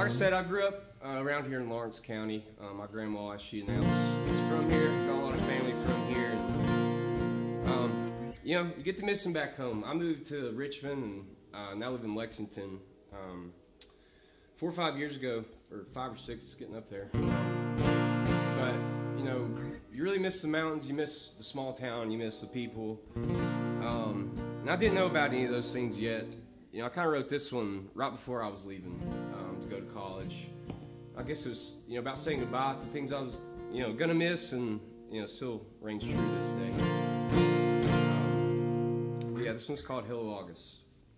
I said, I grew up around here in Lawrence County. My grandma, as she announced, is from here. Got a lot of family from here. And, you know, you get to miss them back home. I moved to Richmond and now live in Lexington 4 or 5 years ago, or 5 or 6, it's getting up there. But, you know, you really miss the mountains, you miss the small town, you miss the people. And I didn't know about any of those things yet. You know, I kind of wrote this one right before I was leaving to go to college. I guess it was, you know, about saying goodbye to things I was, you know, gonna miss, and, you know, still reigns true to this day. But yeah, this one's called Hello August.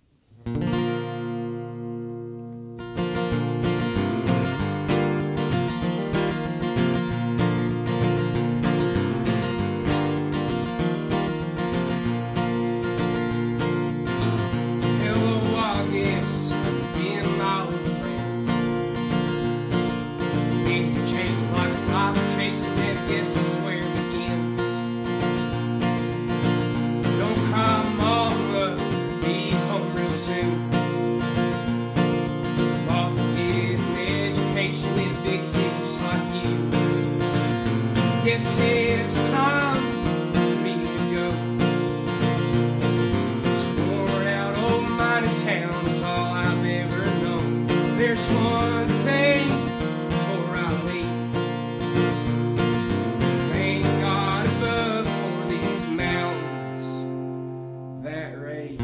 Guess it's time for me to go. This worn out old mining town is all I've ever known. There's one thing before I leave. Thank God above for these mountains that raise me.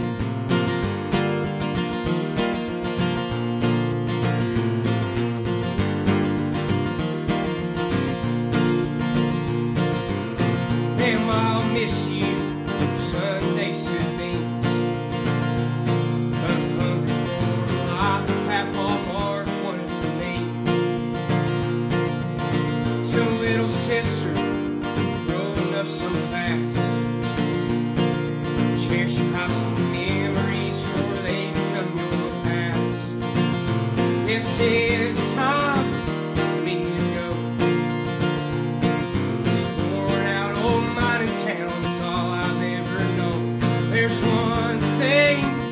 I'll miss you Sunday sitting. I'm hungry for life, Papa Mark wanted for me. So little sister, growing up so fast. Cherish your high school memories before they become your past. Yes, it's time for me to go. Town's all I've ever known. There's one thing